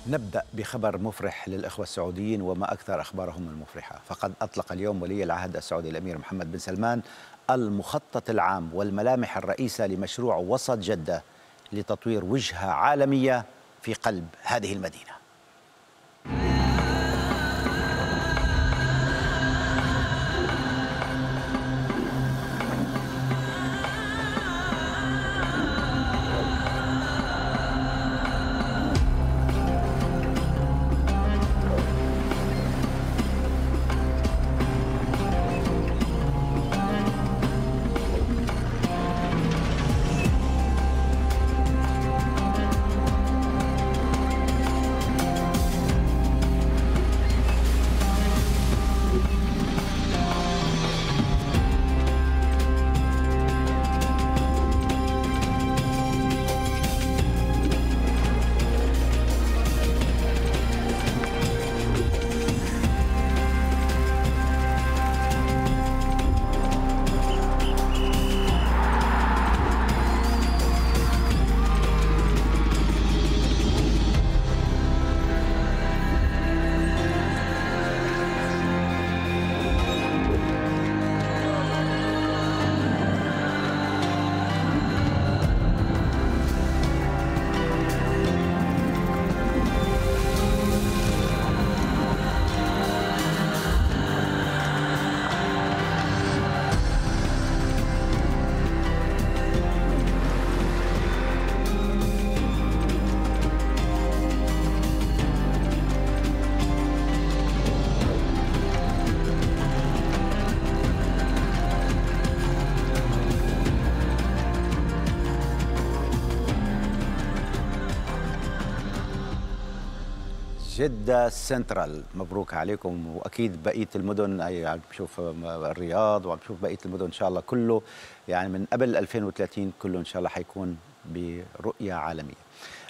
نبدأ بخبر مفرح للإخوة السعوديين وما أكثر أخبارهم المفرحة. فقد أطلق اليوم ولي العهد السعودي الأمير محمد بن سلمان المخطط العام والملامح الرئيسة لمشروع وسط جدة لتطوير وجهة عالمية في قلب هذه المدينة. جدة سنترال، مبروك عليكم. واكيد بقيه المدن، عم بشوف الرياض وعم بشوف بقيه المدن ان شاء الله كله، يعني من قبل 2030 كله ان شاء الله حيكون برؤيه عالميه.